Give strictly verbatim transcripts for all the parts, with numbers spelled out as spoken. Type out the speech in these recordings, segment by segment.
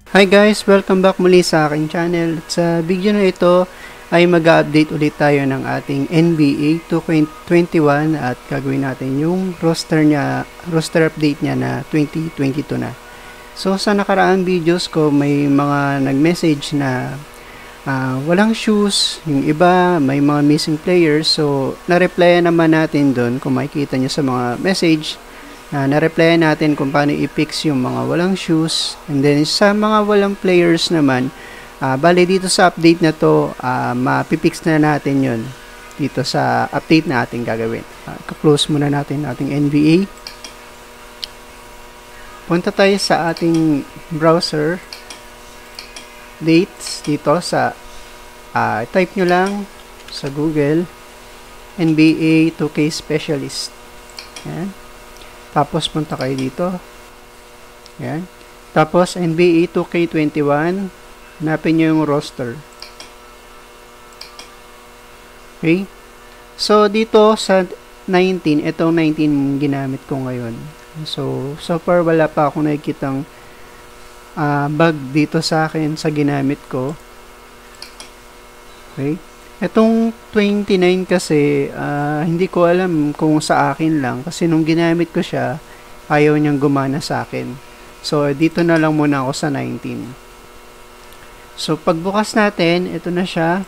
Hi guys! Welcome back muli sa aking channel. At sa video na ito ay mag-update ulit tayo ng ating N B A two K twenty-one at gagawin natin yung roster niya, roster update niya na twenty twenty-two na. So sa nakaraang videos ko may mga nag-message na uh, walang shoes, yung iba may mga missing players. So na-replyan naman natin doon kung makikita nyo sa mga message. Uh, na-reply natin kung paano i-fix yung mga walang shoes. And then sa mga walang players naman, uh, bali dito sa update na to, uh, mapipix na natin yun dito sa update na ating gagawin. Uh, ka-close muna natin ating N B A. Punta tayo sa ating browser. Dates dito sa uh, type nyo lang sa Google N B A two K Specialist. Yan. Tapos punta kayo dito. Yan. Tapos N B A two K twenty-one, hanapin nyo yung roster. Okay? So dito sa nineteen, itong nineteen ginamit ko ngayon. So so far wala pa akong nakikitang uh, bug dito sa akin sa ginamit ko. Okay? Itong twenty-nine kasi, uh, hindi ko alam kung sa akin lang. Kasi nung ginamit ko siya, ayaw niyang gumana sa akin. So, dito na lang muna ako sa nineteen. So, pagbukas natin, ito na siya.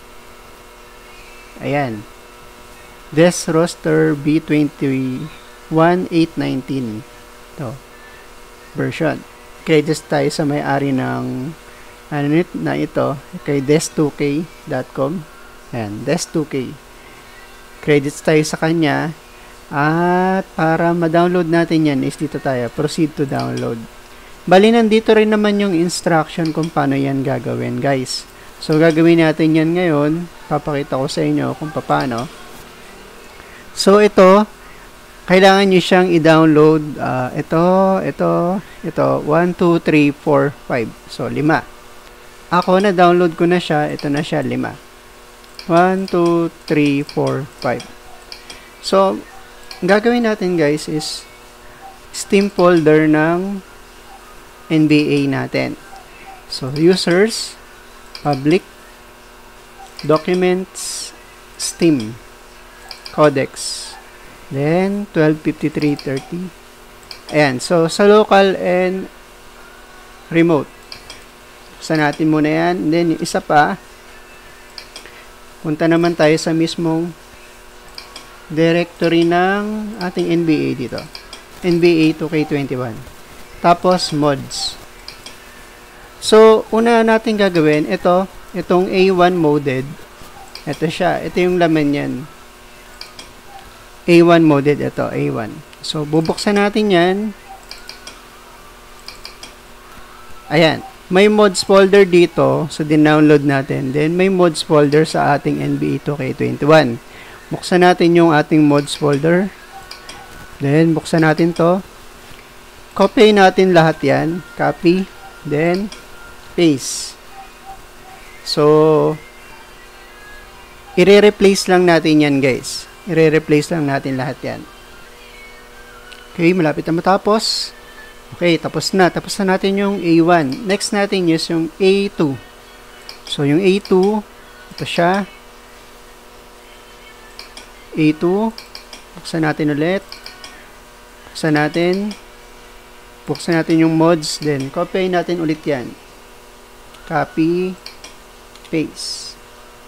Ayan. This roster B twenty-one eight nineteen. Ito. Version. Credits tayo sa may-ari ng ano na ito. Kay des two k dot com. Ayan, des two k. Credits tayo sa kanya. At para ma-download natin yan is dito tayo. Proceed to download. Bali, nandito rin naman yung instruction kung paano yan gagawin, guys. So, gagawin natin yan ngayon. Papakita ko sa inyo kung paano. So, ito, kailangan nyo siyang i-download. Uh, ito, ito, ito. one, two, three, four, five. So, lima. Ako, na-download ko na siya. Ito na siya, lima. one, two, three, four, five. So, ang gagawin natin guys is Steam folder ng N B A natin. So, users, public, documents, Steam, codecs, then twelve fifty-three thirty. Ayan. So, sa local and remote. Sa natin muna yan. Then, isa pa, punta naman tayo sa mismong directory ng ating N B A dito. N B A two K twenty-one. Tapos, mods. So, una natin gagawin, ito, itong A one modded. Ito siya. Ito yung laman yan. A one modded. Ito, A one. So, bubuksan natin yan. Ayan. May mods folder dito, so din-download natin. Then, may mods folder sa ating N B A two K twenty-one. Buksan natin yung ating mods folder. Then, buksan natin to. Copy natin lahat yan. Copy. Then, paste. So, i-replace lang natin yan, guys. I-replace lang natin lahat yan. Okay, malapit na matapos. Okay, tapos na. Tapos na natin yung A one. Next natin is yung A two. So, yung A two, ito siya. A two. Buksan natin ulit. Buksan natin. Buksan natin yung mods. Then, copy natin ulit yan. Copy. Paste.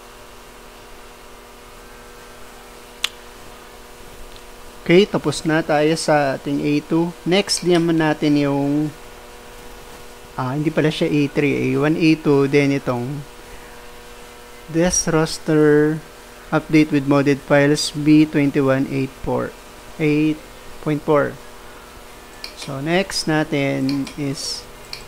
Okay, tapos na tayo sa ating A two. Next, naman natin yung ah, hindi pala siya A three, A one, A two, then itong this roster update with modded files B twenty-one eight point four. So, next natin is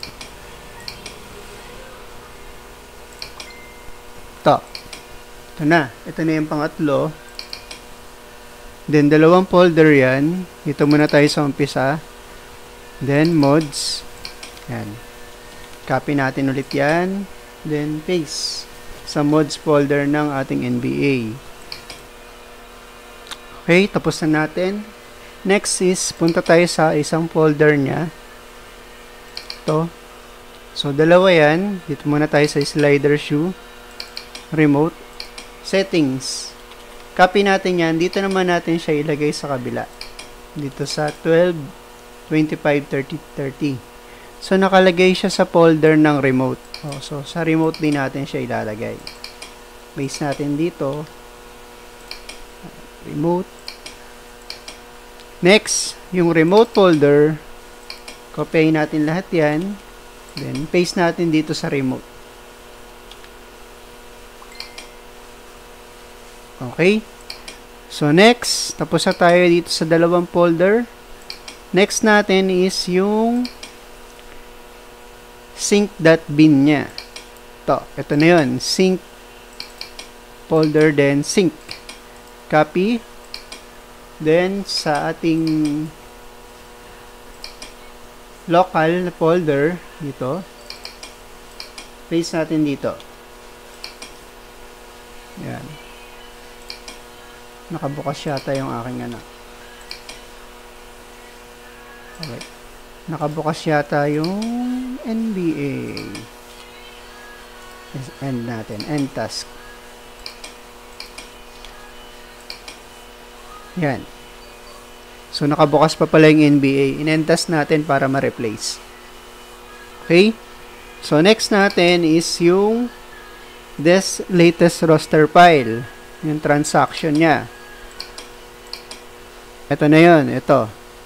ito. Ito na. Ito na yung pangatlo. Then, dalawang folder yan. Dito muna tayo sa umpisa. Then, mods. Yan. Copy natin ulit yan. Then, paste sa mods folder ng ating N B A. Okay, tapos na natin. Next is, punta tayo sa isang folder niya. Ito. So, dalawa yan. Dito muna tayo sa slider shoe. Remote. Settings. Copy natin yan. Dito naman natin siya ilagay sa kabila. Dito sa twelve, twenty-five, thirty, thirty. So, nakalagay siya sa folder ng remote. Oh, so, sa remote din natin siya ilalagay. Base natin dito. Remote. Next, yung remote folder, copy natin lahat yan. Then, paste natin dito sa remote. Okay. So, next, tapos na tayo dito sa dalawang folder. Next natin is yung sync.bin niya. Ito, ito na yun. Sync folder, then sync. Copy. Then, sa ating local na folder, dito, paste natin dito. Yan. Nakabukas yata yung aking ano. Okay. Nakabukas yata yung N B A. End natin. End task. Yan. So, nakabukas pa pala yung N B A. In-end-task natin para ma-replace. Okay? So, next natin is yung this latest roster file. Yung transaction niya. Ito na yun. Ito.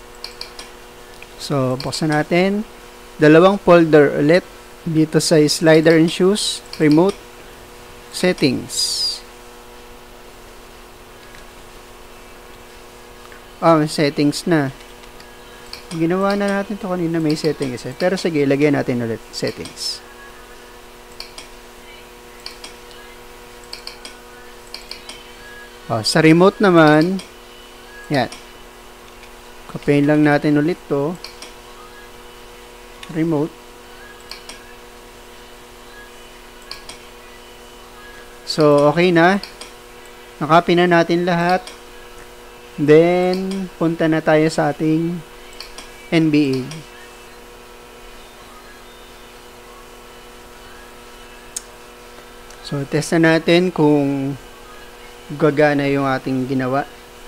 So, buksan natin. Dalawang folder ulit. Dito sa slider and shoes. Remote. Settings. Ah, may settings na. Ginawa na natin to kanina, may settings eh. Pero sige, lagyan natin ulit settings. Oh, sa remote naman, yan. Copyin lang natin ulit to. Remote. So, okay na. Nakopy na natin lahat. Then, punta na tayo sa ating N B A. So, test na natin kung gagana yung ating ginawa.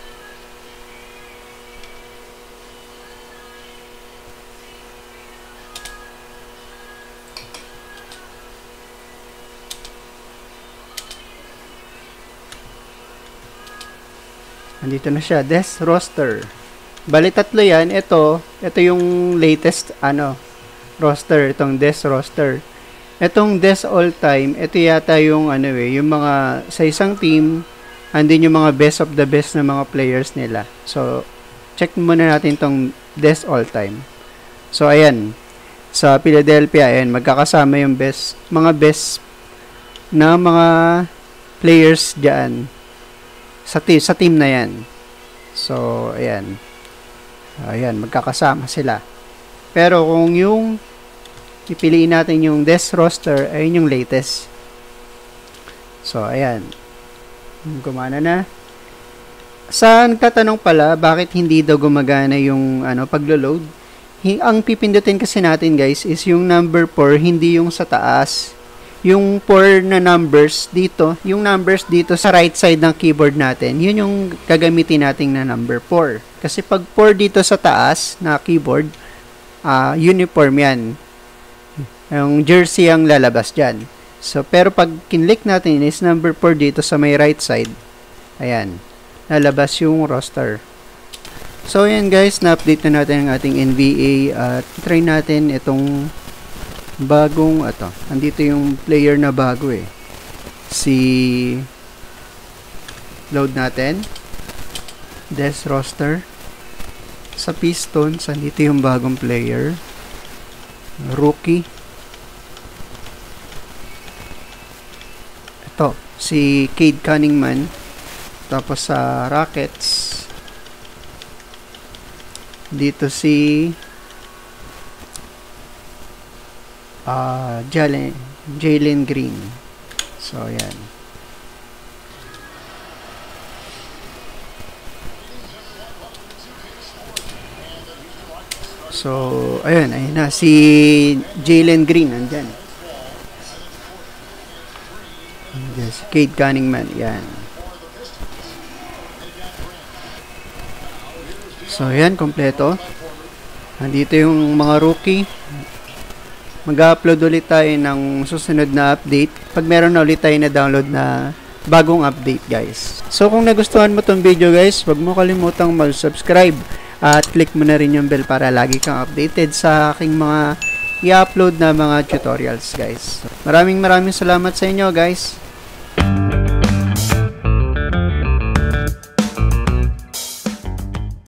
Andito na siya, Des roster. Bali tatlo yan. Ito, ito yung latest ano roster, itong Des roster. Itong Des all time, ito yata yung ano eh, yung mga sa isang team, andin yung mga best of the best na mga players nila. So, check muna natin itong Des all time. So, ayan. Sa Philadelphia, ayan, magkakasama yung best, mga best na mga players diyan. Sa team, sa team na yan. So, ayan. Ayan, magkakasama sila. Pero kung yung ipiliin natin yung Des roster, ayun yung latest. So, ayan. Gumana na. Saan katanong pala, bakit hindi daw gumagana yung ano, paglo-load? Ang pipindutin kasi natin guys is yung number four, hindi yung sa taas. Yung four na numbers dito, yung numbers dito sa right side ng keyboard natin, yun yung gagamitin natin na number four. Kasi pag four dito sa taas na keyboard, uh, uniform yan. Yung jersey ang lalabas dyan. So, pero pag kinlik natin is number four dito sa may right side, ayan, lalabas yung roster. So, ayan guys, na-update na natin ang ating N B A at try natin itong bagong ato. Andito yung player na bago eh. Si load natin. Des roster. Sa Pistons, andito yung bagong player. Rookie. Ito, si Cade Cunningham. Tapos sa Rockets, dito si Uh, Jalen, Jalen Green. So, ayan. So, ayun, ayun na. Si Jalen Green, nandyan. Yes, Cade Cunningham, yan. So, yan, kompleto. Nandito yung mga rookie. Mag-upload ulit tayo ng susunod na update. Pag meron na ulit tayo na download na bagong update, guys. So, kung nagustuhan mo tong video, guys, wag mo kalimutang mag-subscribe at click mo na rin yung bell para lagi kang updated sa aking mga i-upload na mga tutorials, guys. Maraming maraming salamat sa inyo, guys.